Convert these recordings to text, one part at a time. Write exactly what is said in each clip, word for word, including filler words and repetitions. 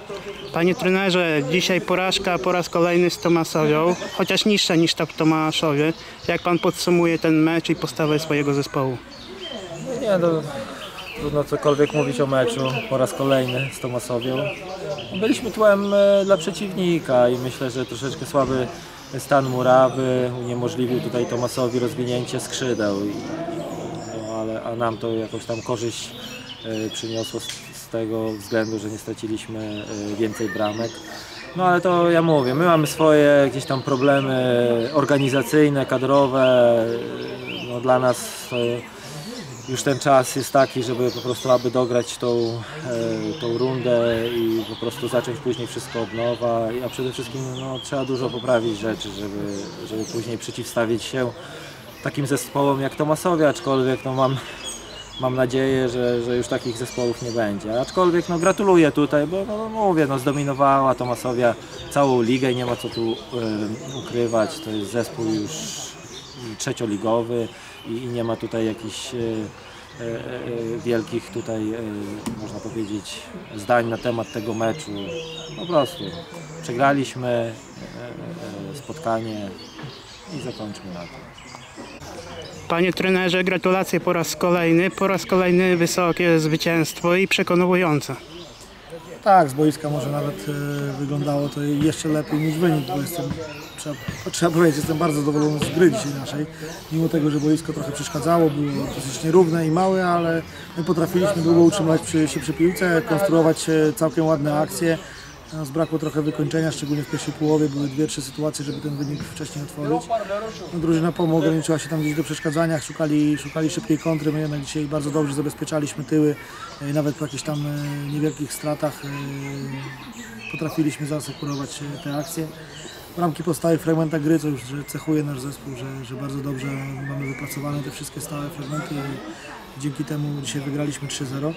Panie trenerze, dzisiaj porażka po raz kolejny z Tomaszowią, chociaż niższa niż ta w Tomaszowie. Jak pan podsumuje ten mecz i postawę swojego zespołu? Nie, no, trudno cokolwiek mówić o meczu po raz kolejny z Tomaszowią. Byliśmy tłem e, dla przeciwnika i myślę, że troszeczkę słaby stan murawy uniemożliwił tutaj Tomaszowi rozwinięcie skrzydeł. I, no, ale, a nam to jakąś tam korzyść e, przyniosło z, z tego względu, że nie straciliśmy e, więcej bramek. No ale to ja mówię, my mamy swoje jakieś tam problemy organizacyjne, kadrowe. No, dla nas to już ten czas jest taki, żeby po prostu aby dograć tą, e, tą rundę i po prostu zacząć później wszystko od nowa, a przede wszystkim no, trzeba dużo poprawić rzeczy, żeby, żeby później przeciwstawić się takim zespołom jak Tomaszowie, aczkolwiek no, mam, mam nadzieję, że, że już takich zespołów nie będzie. Aczkolwiek no, gratuluję tutaj, bo no, mówię, no, zdominowała Tomaszowia całą ligę, nie ma co tu e, ukrywać, to jest zespół już trzecioligowy i, i nie ma tutaj jakichś e, e, wielkich tutaj, e, można powiedzieć, zdań na temat tego meczu. Po prostu przegraliśmy e, e, spotkanie i zakończmy na tym. Panie trenerze, gratulacje po raz kolejny, po raz kolejny wysokie zwycięstwo i przekonujące. Tak, z boiska może nawet e, wyglądało to jeszcze lepiej niż wynik, bo jestem, trzeba, trzeba powiedzieć, jestem bardzo zadowolony z gry dzisiaj naszej. Mimo tego, że boisko trochę przeszkadzało, było dosyć nierówne i małe, ale my potrafiliśmy długo utrzymać przy, się przy piłce, konstruować e, całkiem ładne akcje. No, zbrakło trochę wykończenia, szczególnie w pierwszej połowie. Były dwie, trzy sytuacje, żeby ten wynik wcześniej otworzyć. No, drużyna P O M ograniczyła się tam gdzieś do przeszkadzania, szukali, szukali szybkiej kontry. My jednak dzisiaj bardzo dobrze zabezpieczaliśmy tyły. Nawet po jakichś tam niewielkich stratach potrafiliśmy zasekurować te akcje. Bramki po stałych fragmentach gry, co już cechuje nasz zespół, że, że bardzo dobrze mamy wypracowane te wszystkie stałe fragmenty i dzięki temu dzisiaj wygraliśmy trzy zero.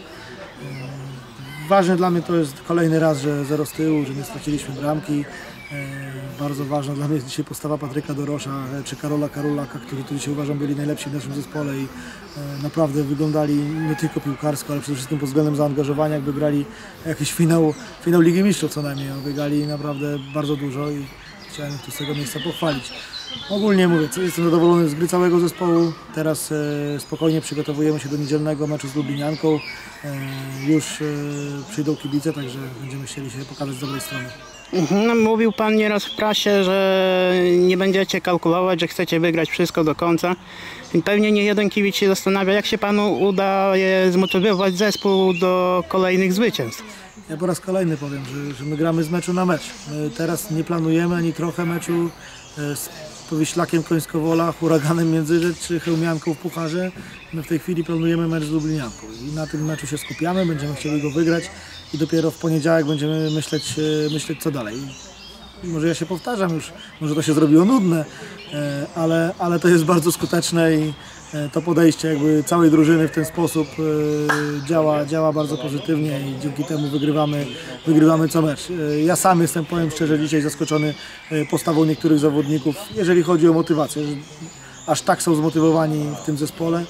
Ważne dla mnie to jest kolejny raz, że zero z tyłu, że nie straciliśmy bramki. Bardzo ważna dla mnie jest dzisiaj postawa Patryka Dorosza czy Karola Karolaka, którzy tu dzisiaj uważam byli najlepsi w naszym zespole i naprawdę wyglądali nie tylko piłkarsko, ale przede wszystkim pod względem zaangażowania, jakby grali jakiś finał, finał Ligi Mistrzów co najmniej. Wygrali naprawdę bardzo dużo i chciałem tu z tego miejsca pochwalić. Ogólnie mówię, jestem zadowolony z gry całego zespołu. Teraz e, spokojnie przygotowujemy się do niedzielnego meczu z Lublinianką. E, już e, przyjdą kibice, także będziemy chcieli się pokazać z dobrej strony. No, mówił pan nieraz w prasie, że nie będziecie kalkulować, że chcecie wygrać wszystko do końca. I pewnie nie jeden kibic się zastanawia, jak się panu udaje zmotywować zespół do kolejnych zwycięstw. Ja po raz kolejny powiem, że, że my gramy z meczu na mecz. My teraz nie planujemy ani trochę meczu z Powiślakiem Końskowola, Huraganem Międzyrzec czy Chełmianką w Pucharze. My w tej chwili planujemy mecz z Lublinianką i na tym meczu się skupiamy, będziemy chcieli go wygrać i dopiero w poniedziałek będziemy myśleć, myśleć co dalej. Może ja się powtarzam już, może to się zrobiło nudne, ale, ale to jest bardzo skuteczne i to podejście jakby całej drużyny w ten sposób działa, działa bardzo pozytywnie i dzięki temu wygrywamy, wygrywamy co mecz. Ja sam jestem, powiem szczerze, dzisiaj zaskoczony postawą niektórych zawodników, jeżeli chodzi o motywację. Aż tak są zmotywowani w tym zespole.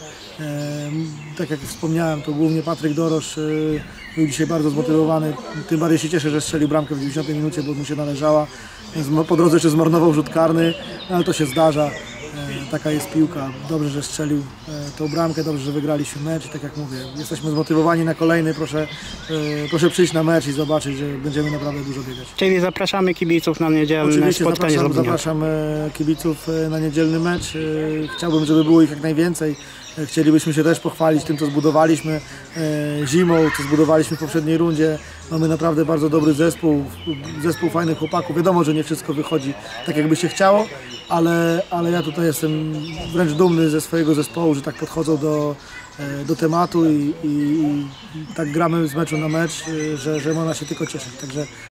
Tak jak wspomniałem, to głównie Patryk Dorosz był dzisiaj bardzo zmotywowany. Tym bardziej się cieszę, że strzelił bramkę w dziewięćdziesiątej minucie, bo mu się należała. Po drodze jeszcze zmarnował rzut karny, ale to się zdarza. Taka jest piłka. Dobrze, że strzelił tą bramkę, dobrze, że wygraliśmy mecz. I tak jak mówię, jesteśmy zmotywowani na kolejny. Proszę, proszę przyjść na mecz i zobaczyć, że będziemy naprawdę dużo biegać. Czyli zapraszamy kibiców na niedzielne Oczywiście spotkanie zapraszam, z Lublinią. zapraszam kibiców na niedzielny mecz. Chciałbym, żeby było ich jak najwięcej. Chcielibyśmy się też pochwalić tym, co zbudowaliśmy zimą, co zbudowaliśmy w poprzedniej rundzie. Mamy naprawdę bardzo dobry zespół, zespół fajnych chłopaków. Wiadomo, że nie wszystko wychodzi tak, jakby się chciało, ale, ale ja tutaj jestem wręcz dumny ze swojego zespołu, że tak podchodzą do, do tematu i, i, i tak gramy z meczu na mecz, że, że można się tylko cieszyć. Także